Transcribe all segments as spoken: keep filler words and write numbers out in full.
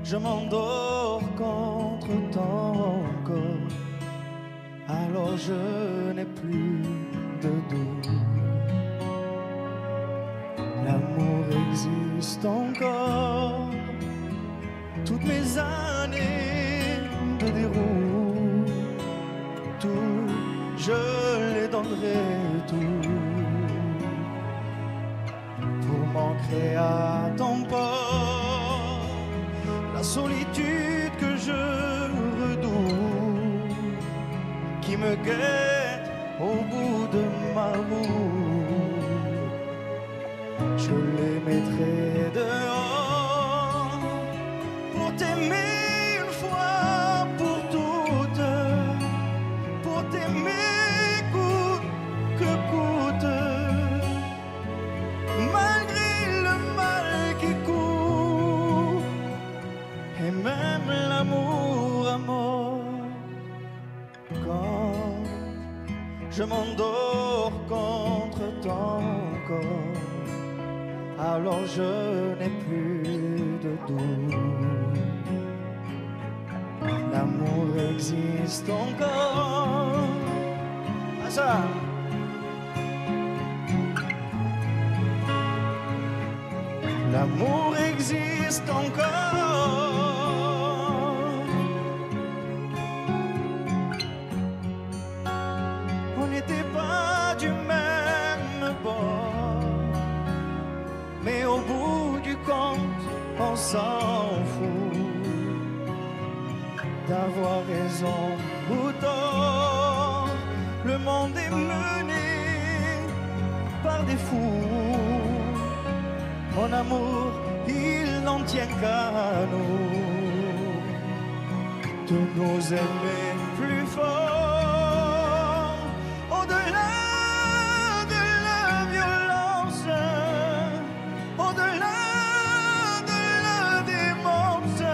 je m'endors contre ton corps, alors je n'ai plus de doute. L'amour existe encore, toutes mes années de déroute, tout, je les donnerai tout pour m'ancrer à ton port. La solitude que je redoute, qui me guette au bout de ma route, je les mettrai dehors pour t'aimer une fois pour toutes, pour t'aimer coûte que coûte, malgré le mal qui court, et même l'amour à mort. Quand je m'endors contre ton corps, alors je n'ai plus de doute. L'amour existe encore. Ah ça. L'amour existe encore. On n'était pas du même bord, mais au bout du compte, on s'en fout d'avoir raison ou tort. Le monde est mené par des fous. Mon amour, il n'en tient qu'à nous de nous aimer plus fort, au-delà de la violence, au-delà de la démence,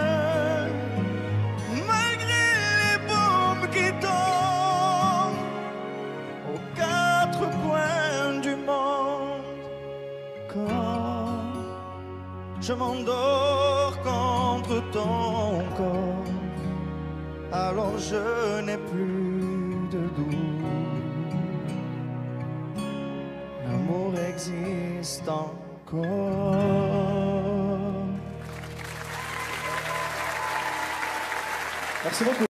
malgré les bombes qui tombent aux quatre coins du monde. Quand je m'endors contre ton corps, alors je n'ai plus de doute. L'amour existe encore. Merci beaucoup.